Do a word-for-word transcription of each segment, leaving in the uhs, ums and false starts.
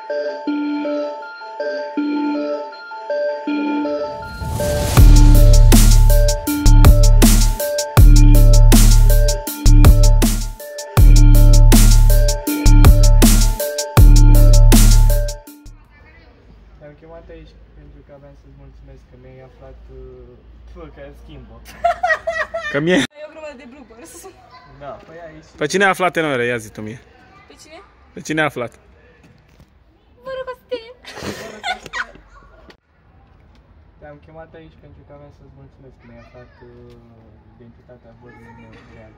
Te-am chemat aici pentru că aveam să-ți mulțumesc că mi-ai aflat uh, că schimbă. Că mie? E o grămadă de bloopers. Da, păi aici. Pe cine a aflat tenore? Ia zi tu mie. Pe cine? Pe cine a aflat? Vă rog, Costin. Te-am chemat aici pentru că aveam să-ți mulțumesc că mi-ai aflat uh, identitatea vărului meu real.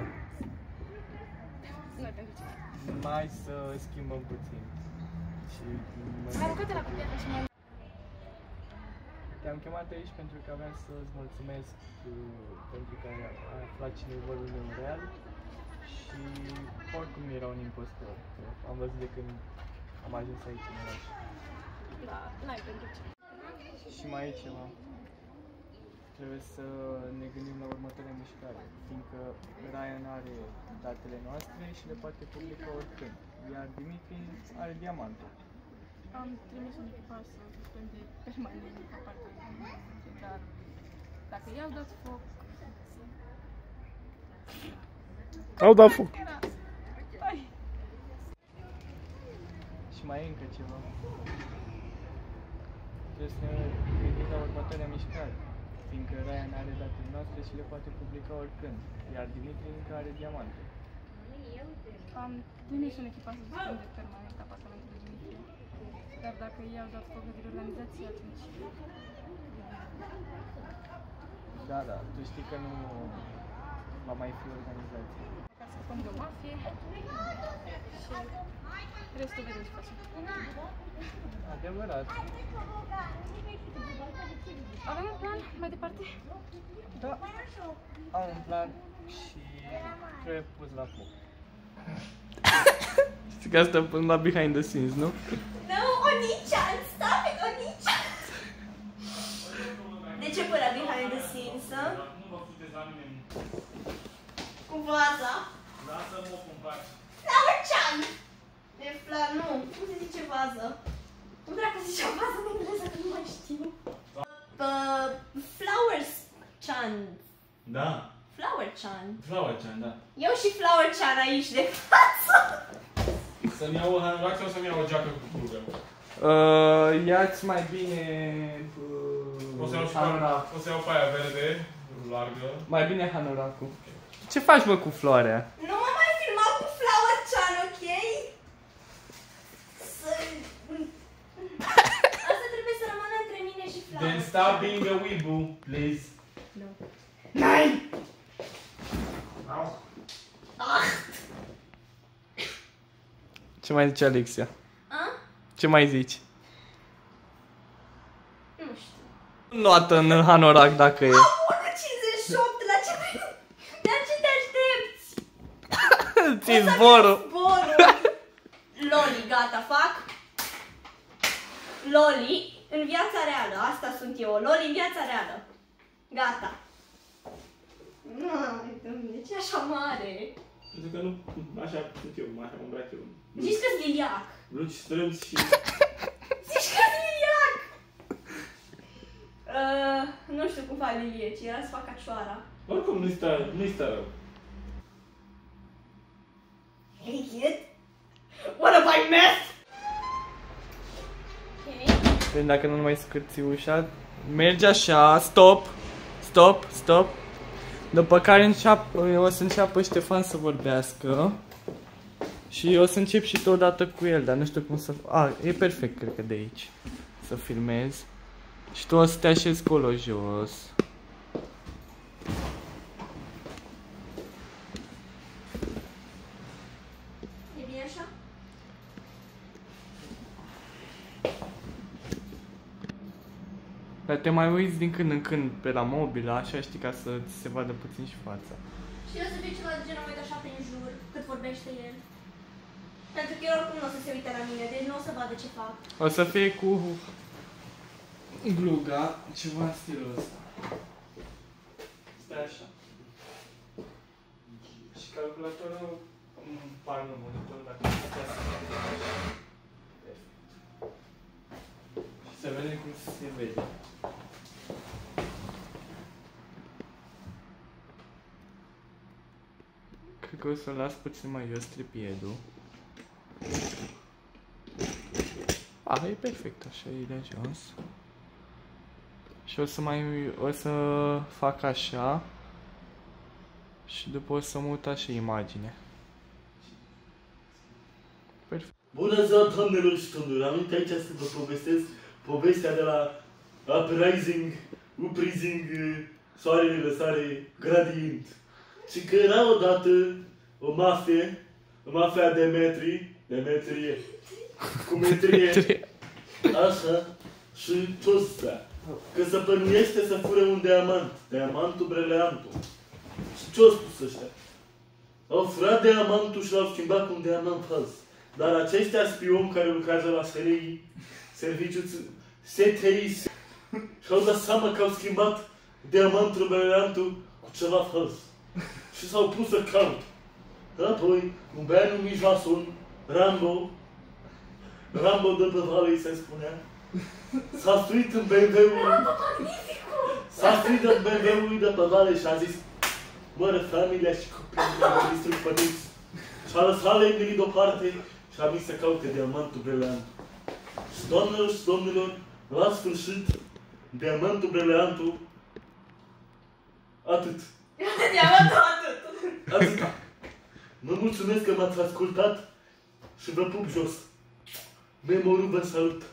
Nu ai pentru ce. Mai să schimbăm puțin. Și M-ai rugat de la copilă și m-ai... te-am chemat aici pentru că aveam să-ți mulțumesc uh, pentru că ai aflat cine e vărul meu real și oricum era un impostor. Am văzut de când am ajuns aici în oraș. Da, n-ai pentru ce. Și mai e ceva. Trebuie să ne gândim la următoarea mișcare, fiindcă Ryan are datele noastre și le poate publica oricând, iar Dimitri are diamante. Am trimis un echipaj să suspende permanent apartamentul, dar dacă i-au dat foc... Au dat foc. Hai! Și mai e încă ceva. Trebuie să ne gândim la următoarea mișcare, fiindcă Ryan are datele noastre și le poate publica oricând, iar Dimitri încă are diamante. Am trimis un echipaj să suspende permanent apartamentul lui Dimitri, dar dacă i-au dat foc de organizație, atunci... Da, da, tu știi că nu va mai fi organizație. Ca să scăpăm de o mafie și restul vedem ce facem. Adevărat. Avem un plan mai departe? Da, am un plan și trebuie pus la foc. Știi că asta până la behind the scenes, nu? No, Oni-chan, stop it, Oni-chan! De ce până behind the scenes, să? Nu vă futeți la mine. Cu vaza? Lasă-mă cum faci. Flower-chan! E fla... nu, cum se zice vază? Cum dracu se zicea vază în engleză, că nu mai știu. Uh, Flowers-chan. Da. Flower-chan. Flower-chan, da. Eu și Flower-chan aici de față. Să-mi iau o hanorac sau să-mi iau o geacă cu pulbă? Uh, ia-ți mai bine uh, O să iau și hanorac. o să iau pe aia verde, largă. Mai bine hanoracul. Ce faci, mă, cu floarea? Nu mă mai filma cu Flower-chan, ok? Să... Asta trebuie să rămână între mine și Flower. Then stop being a weebu, please. No. Nein! Ah! Ce mai zice Alexia? A? Ce mai zici? Nu știu. Luată în hanorac dacă e. unu cincizeci și opt, la ce te... La ce te aștepți? Ți zborul. Zborul. Loli, gata, fac. Loli în viața reală. Asta sunt eu. Loli în viața reală. Gata. Ai, Doamne, ce așa mare? Pentru că nu, așa sunt eu, așa mă îmbrac eu. Zici că-s liliac. Blugi strâmți și... Zici că-s liliac. Uh, nu știu cum fac lilie, ci era să fac acioara. Oricum nu-i sta, nu-i sta rău. Hey kid, wanna buy meth? Ok. Deci dacă nu mai scârți ușa, mergi așa, stop, stop, stop. După care înceap, o să înceapă Ștefan să vorbească. Și o să încep și tu odată cu el, dar nu știu cum să... A, e perfect, cred că de aici. Să filmez. Și tu o să te așezi colo jos. E bine așa? Dar te mai uiți din când în când pe la mobilă, așa știi, ca să ți se vadă puțin și fața. Și eu să fie ceva de genul, uite așa prin jur, cât vorbește el. Pentru că el oricum nu o să se uite la mine, deci nu o să vadă ce fac. O să fie cu gluga, ceva în stilul ăsta. Stai așa. Și calculatorul, îmi par nu monitorul, dacă nu stai să fac așa. Perfect. se vede. Cred că o să las puțin mai jos tripiedul. Ah, e perfect, așa e de ajuns. Și o să mai, o să fac așa. Și după o să mut așa imagine. Perfect. Bună ziua, doamnelor și domnilor! Am venit aici să vă povestesc povestea de la Uprising, Uprising, soarele răsare, gradient. Și că era odată o mafie, o mafia de metri, de metrie, cu metrie, așa, și ce-o stea? Că se pănuiește să fure un diamant, diamantul breleantul. Și ce-o spus ăștia? Au furat diamantul și l-au schimbat cu un diamant fals. Dar aceștia spioni care lucrează la S R I, serviciul S T I, și-au dat seama că au schimbat diamantul breleantul cu ceva fals. Și s-au pus să caut. Apoi, un băiat numit Jason, Rambo, Rambo de pe Valley se spunea, s-a suit în B M W-ul, s-a suit în B M W-ul de pe Valley și a zis, mără, familia și copiii mei mă distrug pătiți. Și-a lăsat lemnii deoparte și a venit să caute diamantul breleantul. Și doamnelor și domnilor, la sfârșit, diamantul breleantul, atât. Diamantul atât. Atâta. Mă mulțumesc că m-ați ascultat și vă pup jos. Memorul vă salut.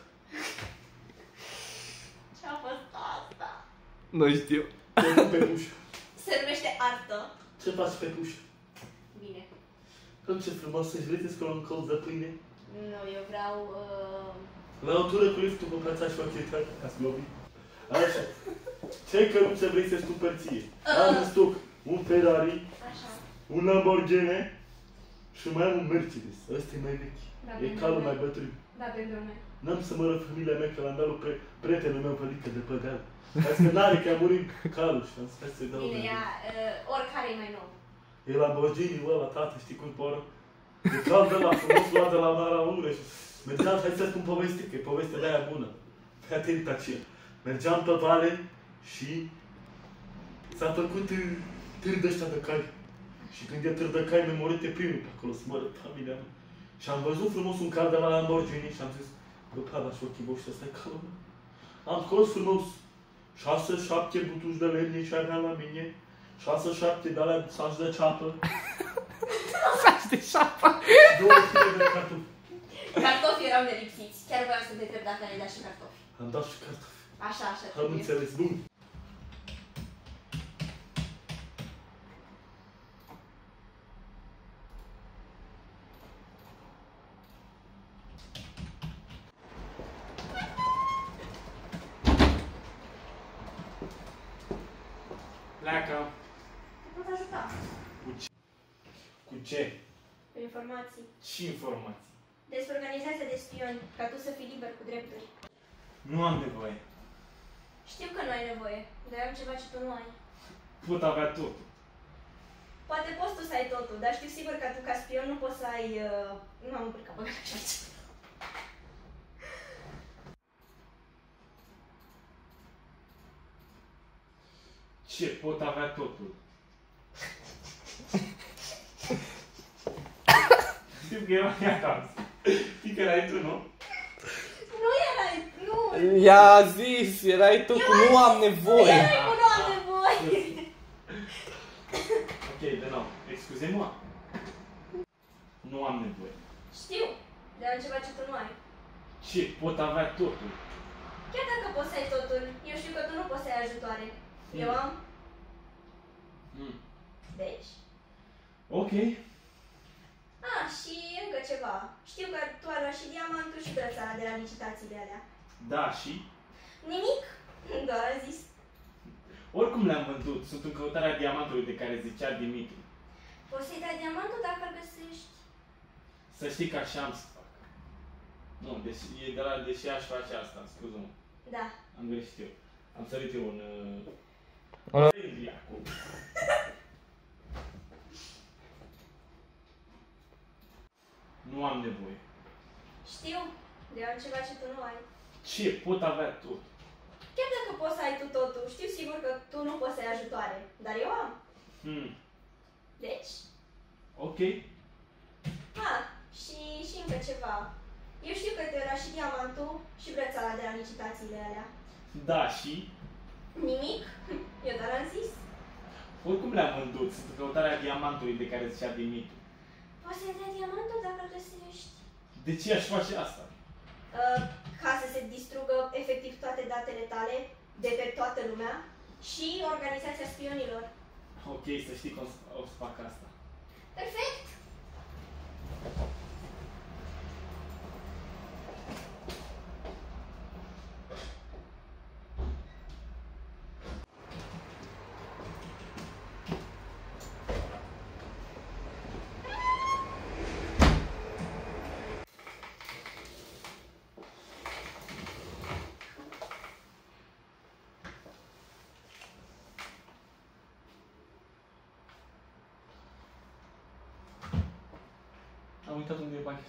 Ce-a fost asta? Nu știu. Pe puș. Se numește artă. Ce faci pe puș? Bine. Cum ce frumos să-și vedeți că un colț de pâine? Nu, eu vreau... Uh... La o tură cu liftul cu plăța și ochii tăi, ca să globi. Așa. Ce căruță vrei să-ți cumpăr ție? Am în stoc un Ferrari, Așa. un Lamborghini și mai am un Mercedes. Ăsta e mai vechi. Da, E calul mai bătrân. Da, pentru mine. N-am să mă rog familia mea că l-am dat lui pre prietenul meu pălică de pădeal. Azi că n-are, că a murit calul și am spus să-i dau. Bine, ia, uh, oricare e mai nou. E Lamborghini-ul ăla, tată, știi cum poră? E cal de la frumos, luat de la Maraură și mergeam, hai să-ți spun poveste, că e povestea de aia bună. Fii atent aceea. Mergeam pe vale și s-a făcut târ de ăștia de cai. Și când e târ de cai, memorete primul pe acolo, să mă arăt familia mea. Și am văzut frumos un cal de la Lamborghini și am zis, bă, pada și ochii voștri, ăsta e calul meu. Am scos frumos șase, șapte butuci de lemne și aveam la mine, șase, șapte de alea saci de ceapă, Saci de șapă. două kile de cartofi. Cartofii erau nelipsiți. Chiar voiam să te întreb dacă ne-ai dat și cartofi. Am dat și cartofi. Așa, așa Am trebuie. înțeles, bun. Pleacă. Te pot ajuta. Cu ce? Cu ce? Cu informații. Ce informații? Despre organizația de spioni, ca tu să fii liber cu drepturi. Nu am nevoie. Știu că nu ai nevoie, dar am ceva ce tu nu ai. Pot avea totul. Poate poți tu să ai totul, dar știu sigur că tu ca spion nu poți să ai... Uh... Nu am încurcat, băgat așa ceva. Ce? Pot avea totul. Știu că erai acasă. Știi că erai tu, nu? Nu erai, nu! I-a zis, erai tu cu nu am nevoie. Erai cu nu am nevoie! Ok, de nou. Excusez-moi. Nu am nevoie. Știu, dar am ceva ce tu nu ai. Ce? Pot avea totul. Chiar dacă poți să ai totul, eu știu că tu nu poți să ai ajutoare. Eu am... Mm. Deci... Ok. Ah, și încă ceva. Știu că tu ai luat și diamantul și brățara de la licitațiile alea. Da, și? Nimic? Doar a zis. Oricum le-am vândut. Sunt în căutarea diamantului de care zicea Dimitri. Poți să-i dai diamantul dacă îl găsești. Să știi că așa am să fac. Nu, deși, e de la deși aș face asta, scuză-mă. Da. Am greșit eu. Am sărit eu un... Ăla- Uh... acum. Nu am nevoie. Știu, de am ceva ce tu nu ai. Ce pot avea tu? Chiar dacă poți să ai tu totul, știu sigur că tu nu poți să ai ajutoare, dar eu am. Hmm. Deci? Ok. Ah, și, și încă ceva. Eu știu că te-o și diamantul și brățara de la licitațiile alea. Da, și? Nimic? Eu doar am zis. Oricum le-am vândut, sunt căutarea diamantului de care zicea Dimitru. Poți să-i dai diamantul dacă îl găsești. De ce aș face asta? Uh, ca să se distrugă efectiv toate datele tale de pe toată lumea și organizația spionilor. Ok, să știi că o să, o să fac asta. Perfect! Am uitat unde e banii.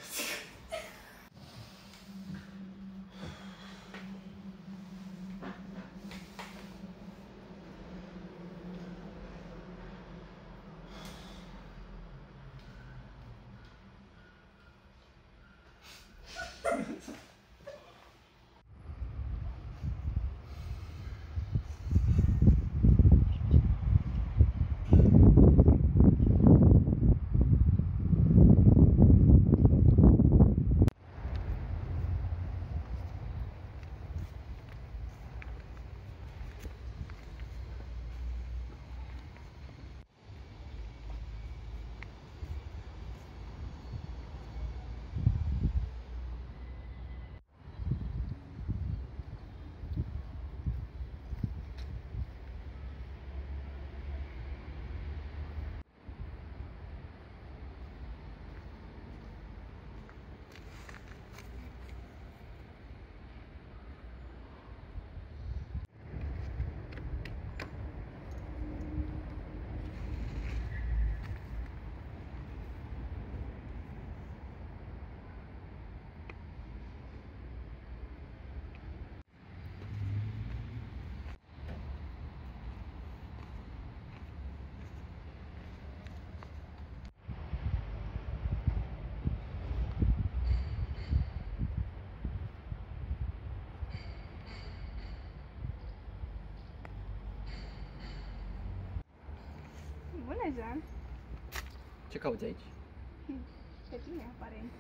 Bună, Jean! Ce cauți aici? Pe tine, aparent.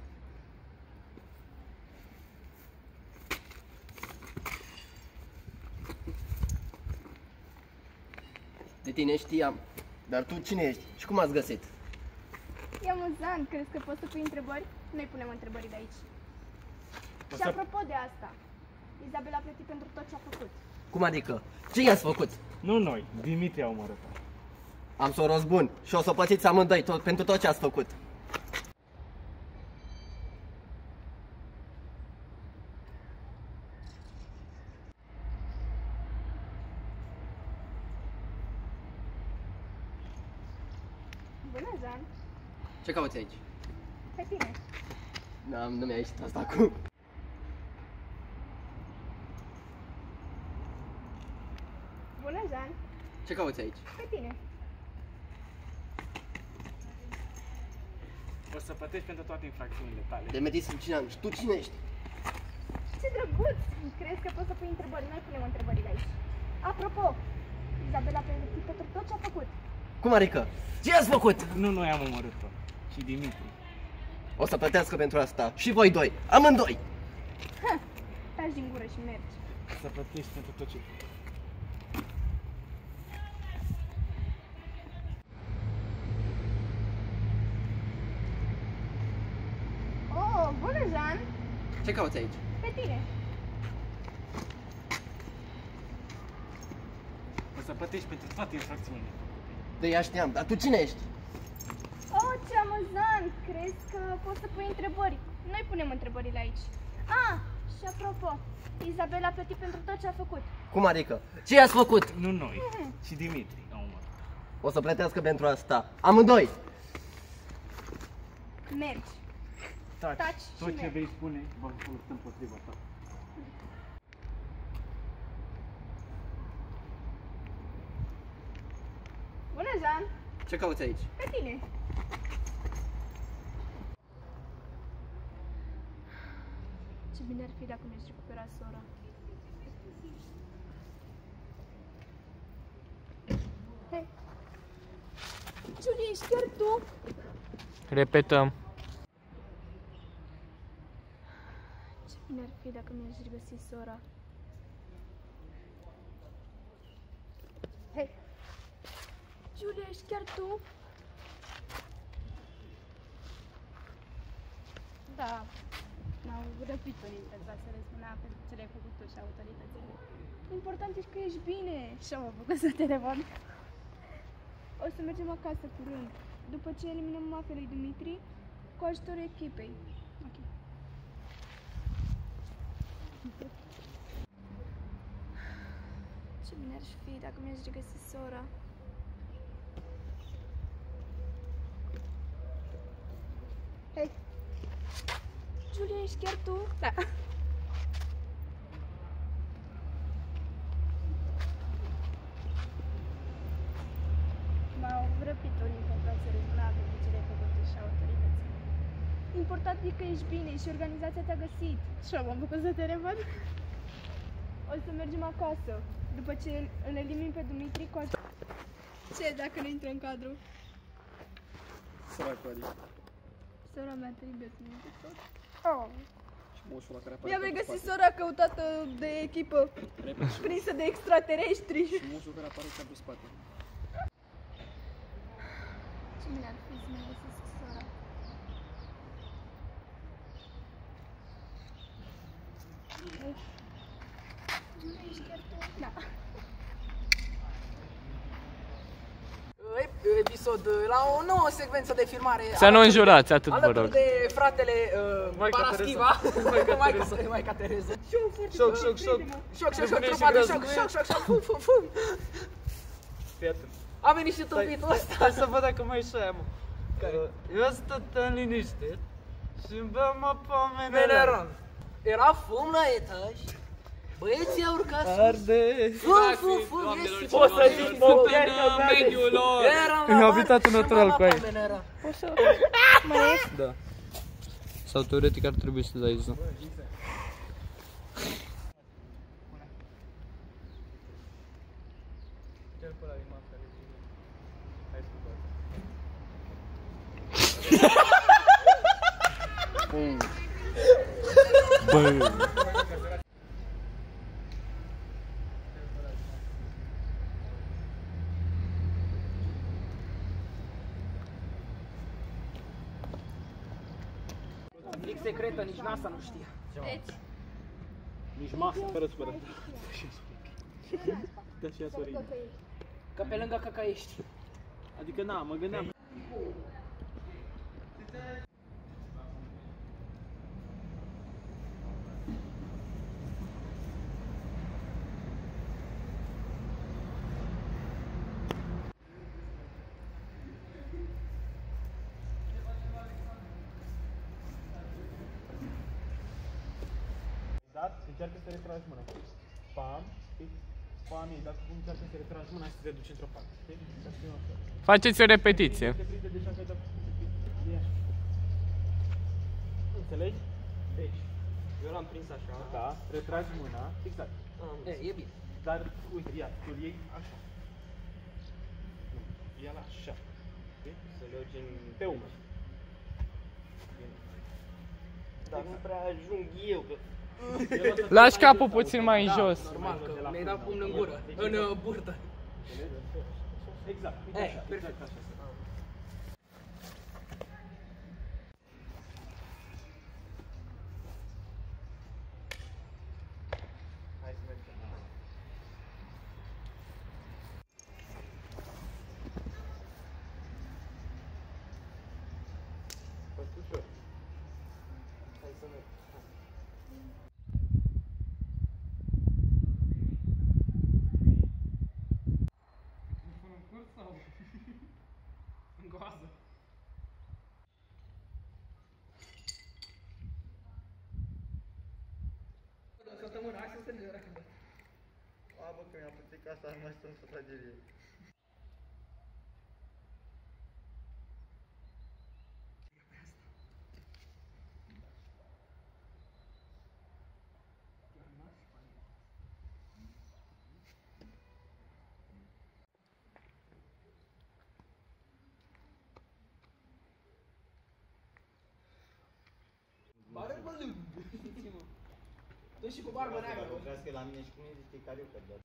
De tine știam, dar tu cine ești și cum ați găsit? E amuzant, crezi că poți să pui întrebări? Noi punem întrebări de aici. O Și să- apropo de asta, Izabela a plătit pentru tot ce a făcut. Cum adică? Ce i-ați făcut? Nu noi, Dimitri a omorât. Am să o răzbun și o să o pățiți amândoi tot, pentru tot ce ați făcut. Bună, Jean! Ce cauți aici? Pe tine. N-am, nu mi-a ieșit asta acum. Bună, Jean! Ce cauți aici? Pe tine. O să plătești pentru toate infracțiunile tale. Demetis Lucian, și tu cine ești? Ce drăguț! Crezi că poți să pui întrebări? Noi punem întrebările aici. Apropo, Izabela a plătit pentru tot ce a făcut. Cum adică? Ce ați făcut? Nu noi am omorât-o, ci Dimitri. O să plătească pentru asta și voi doi, amândoi! Ha! Taci din gură și mergi. Să plătești pentru tot ce ai făcut. Oh, bună, Jean! Ce cauți aici? Pe tine. O să plătești pentru toate infracțiunile. De ea știam, dar tu cine ești? Oh, ce amuzant! Crezi că poți să pui întrebări? Noi punem întrebările aici. Ah, și apropo, Izabela a plătit pentru tot ce a făcut. Cum adică? Ce i-ați făcut? Nu noi, ci Dimitri a omorât. O să plătească pentru asta, amândoi! Mergi. Taci, Taci și tot ce mergi. vei spune va fi folosit împotriva ta. Bună, Jean! Ce cauți aici? Pe tine! Ce bine ar fi dacă mi-aș recupera sora. Hei! Julie, ești chiar tu? Repetăm. Ce bine ar fi dacă mi-aș regăsi sora. Hei! Julie, ești chiar tu? Da, m-au răpit unii dintre să le spunea pentru ce le-ai făcut tu și autoritățile. Important e că ești bine și am făcut să telefon. O să mergem acasă curând, după ce eliminăm mafia lui Dimitri cu ajutorul echipei. Ok. Ce bine ar fi dacă mi-aș regăsi sora. Hei! Julia, ești chiar tu? Da. M-au răpit unii pentru să răzbuna pentru ce le-ai făcut tu și autoritățile. Important e că ești bine și organizația te-a găsit. Și am făcut să te revăd. O să mergem acasă, după ce îl elimin pe Dimitri cu așa... Ce dacă nu intră în cadru? Săracul adică. Sora mea trebuie să nu intre tot. Oh. Și moșul ăla care apare Mi-am pe regăsit spate. sora căutată de echipă, Repede și prinsă de extraterestri. și moșul care apare chiar pe spate. Ce bine ar fi să mi găsesc sora. Hei. Julia, ești chiar tu? Da. Episod la o nouă secvență de filmare. Să nu înjurați, atât vă Alături rog. de fratele uh, Paraschiva, Maica Maica Tereza. Șoc, șoc, șoc. Șoc, șoc, șoc, trupa de șoc, șoc, șoc, șoc, fum, fum, fum. A venit și tâmpitul ăsta. Hai să văd dacă mai ieșea, mă. Eu stăt în liniște și îmi beam apă Meneran. Era fum la etaj. Băieții au urcat sus. Arde. Fum, fum, fum, iese. Poți să zici montează mediul lor. În habitatul natural cu ei. Poți să... Mai e? Da. Sau teoretic ar trebui să dai zonă. Bă. Fix secretă, nici NASA nu știe. Deci, Nici masă, fără supără. Da și ea Sorin. Că pe lângă căcăiești. Adică na, mă gândeam. Dat, încearcă să retragi mâna. Pam, pam, ei, dacă cum încearcă să retragi mâna și să te duci într-o parte. Faceți o repetiție. Te prinde deja că ai dat de așa. Înțelegi? Deci, Eu l-am prins așa. da, retragi mâna, exact. E, e bine. Dar, uite, ia, tu îl iei așa. Nu, ia la așa. Okay? Să-l iau gen... Pe umăr. Dar nu prea ajung eu, că... Lași capul puțin mai în jos. Normal, că mi-ai dat pumn în gură, în uh, burtă. Exact, uite Eh, așa, perfect. exact așa. Hai să mergem. Foarte ușor. Hai să mergem. În goază. Săptămână, hai să strângem rapid. A, bă, că mi-a plătit casa, nu mai stăm să tragerie. E și cu barbă neagră. Vreau că la mine și cu mine zice care eu pierdea.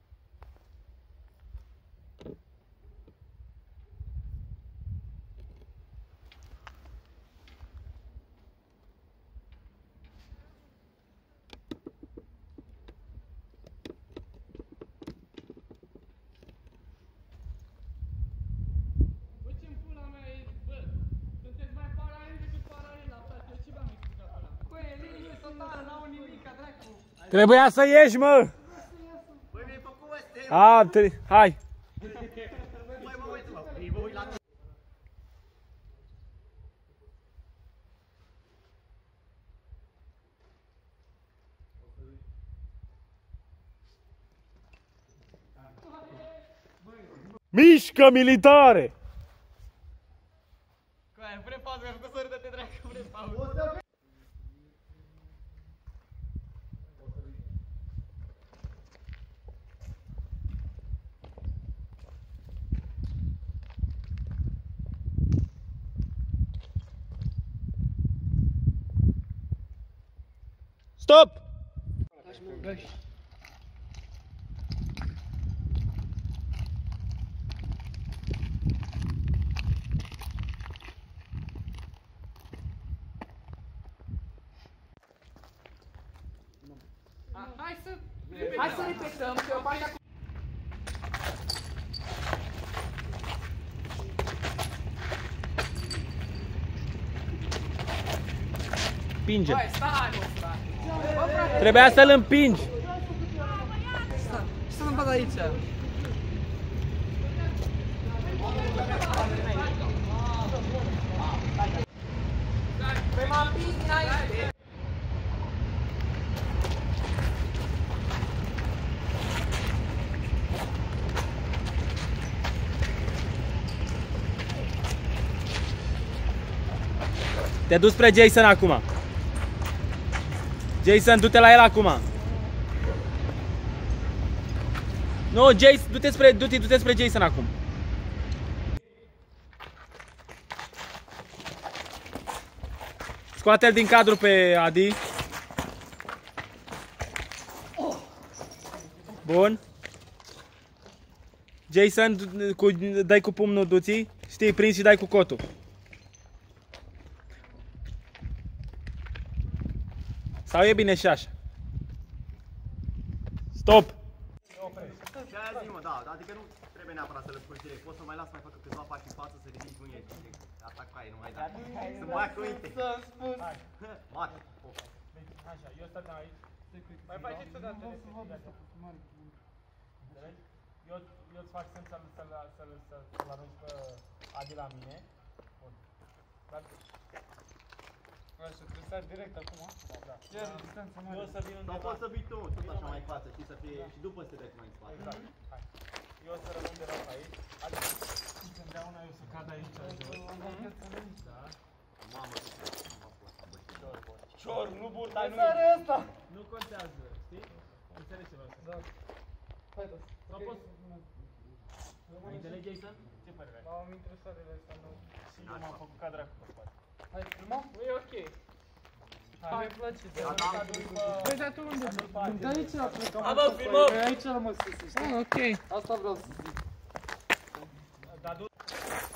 Trebuia să ieși, mă! Băi, mi-ai făcut astea! A, te... hai! Băi, mă, uite-mă, vă uit la mine. Mișcă, militare! Coaie, pune pauză, mi-a făcut să râdă, te dracu, pune pauză. Stop! Hai să... Hai să repetăm, că eu fac acum... Pinge. Hai, stai, mă, frate. Bă, frate. Trebuia să-l împingi. Ce să-mi bag aici? Păi m-am împins dinainte. Te duci spre Jason acum. Jason, du-te la el acum. Nu, Jason, du-te spre, du-te, du-te spre Jason acum. Scoate-l din cadru pe Adi. Bun. Jason, cu, dai cu pumnul duții. Știi, prinzi și dai cu cotul. Sau e bine și așa? Stop! Și aia zi, mă, da, adică nu trebuie neapărat să le spui direct. Poți să mai las mai facă câțiva pași în față, să ridici mâinile. Atac cu aia, nu mai da. Să mă fac uite. Să-mi spus. Mate. Așa, eu stăteam aici. Mai faceți o dată. Eu îți fac semn să-l arunci pe Adi la mine. Bun. Dar... Așa, trebuie să sari direct acum. Da. Eu o să vin undeva. Sau poți să vii tu, tot așa mai în față, știi, să fie și după să te dai mai în spate. Exact. Hai. Eu o să rămân de la aici. Adică, întotdeauna eu să cad aici. Da. Mamă, Cior, nu burta, nu Sare ăsta! Nu contează, știi? Înțelegi ce vreau să zic. Hai, da. Propos. Înțelegi, Jason? Ce părere ai? M-am interesat de asta, nu. Și eu m-am făcut ca dracu pe spate. Hai, filmăm? E ok. Hai, îmi place. Păi, dar tu unde? De aici a plecat. A, bă, filmăm! Aici a rămas să știi. Ah, ok. Asta vreau să zic. Dar du